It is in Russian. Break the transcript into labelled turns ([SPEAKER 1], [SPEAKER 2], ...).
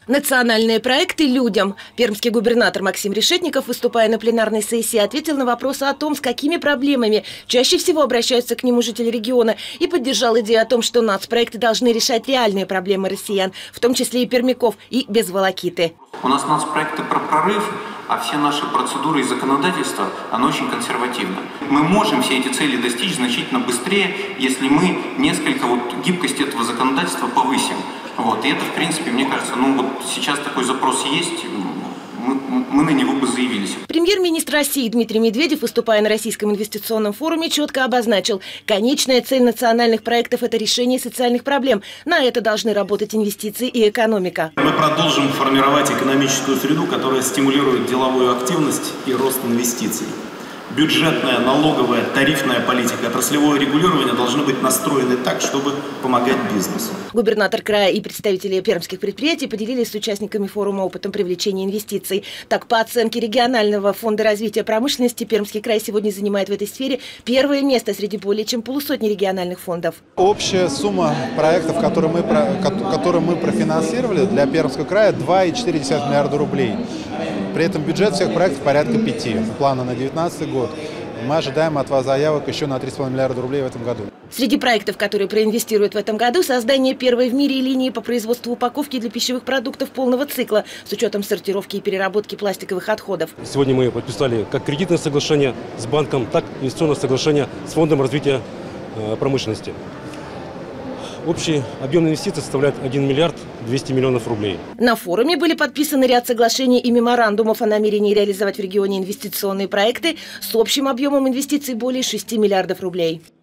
[SPEAKER 1] Национальные проекты людям. Пермский губернатор Максим Решетников, выступая на пленарной сессии, ответил на вопросы о том, с какими проблемами чаще всего обращаются к нему жители региона, и поддержал идею о том, что нацпроекты должны решать реальные проблемы россиян, в том числе и пермяков, и без волокиты.
[SPEAKER 2] У нас нацпроекты про прорыв, а все наши процедуры и законодательство, оно очень консервативно. Мы можем все эти цели достичь значительно быстрее, если мы несколько гибкость этого законодательства повысим. И это, в принципе, мне кажется, сейчас такой запрос есть, мы на него бы заявились.
[SPEAKER 1] Премьер-министр России Дмитрий Медведев, выступая на Российском инвестиционном форуме, четко обозначил: конечная цель национальных проектов – это решение социальных проблем. На это должны работать инвестиции и экономика.
[SPEAKER 3] Мы продолжим формировать экономическую среду, которая стимулирует деловую активность и рост инвестиций. Бюджетная, налоговая, тарифная политика, отраслевое регулирование должны быть настроены так, чтобы помогать бизнесу.
[SPEAKER 1] Губернатор края и представители пермских предприятий поделились с участниками форума опытом привлечения инвестиций. Так, по оценке регионального фонда развития промышленности, Пермский край сегодня занимает в этой сфере первое место среди более чем полусотни региональных фондов.
[SPEAKER 4] Общая сумма проектов, которые мы профинансировали для Пермского края, 2,4 миллиарда рублей. При этом бюджет всех проектов порядка 5. Плана на 2019 год. Мы ожидаем от вас заявок еще на 3,5 миллиарда рублей в этом году.
[SPEAKER 1] Среди проектов, которые проинвестируют в этом году, создание первой в мире линии по производству упаковки для пищевых продуктов полного цикла с учетом сортировки и переработки пластиковых отходов.
[SPEAKER 5] Сегодня мы подписали как кредитное соглашение с банком, так и инвестиционное соглашение с Фондом развития промышленности. Общий объем инвестиций составляет 1 миллиард 200 миллионов рублей.
[SPEAKER 1] На форуме были подписаны ряд соглашений и меморандумов о намерении реализовать в регионе инвестиционные проекты с общим объемом инвестиций более 6 миллиардов рублей.